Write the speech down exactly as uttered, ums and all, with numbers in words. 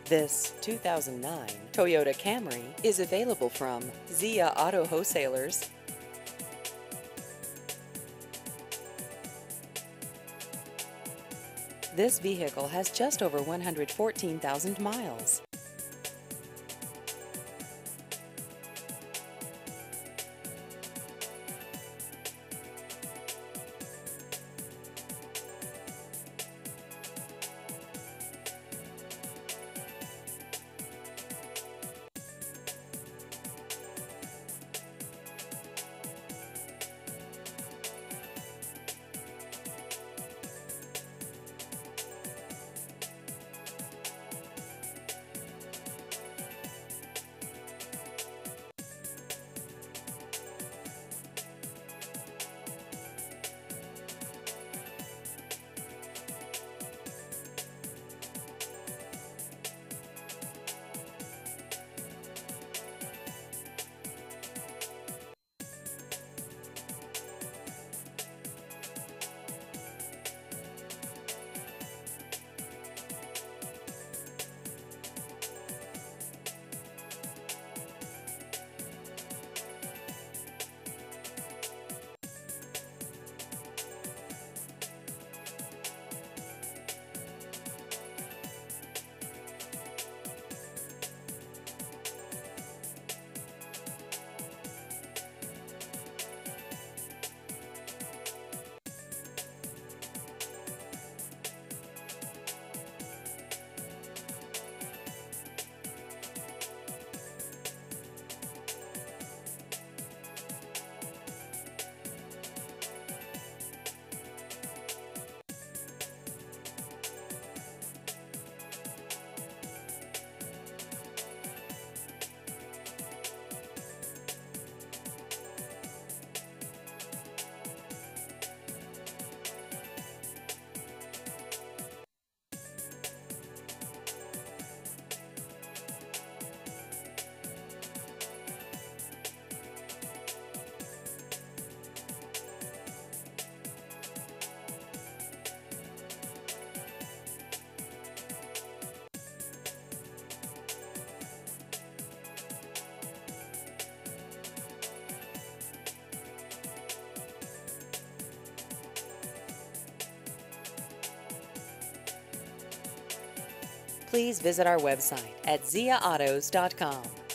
This two thousand nine Toyota Camry is available from Zia Auto Wholesalers. This vehicle has just over one hundred fourteen thousand miles. Please visit our website at zia autos dot com.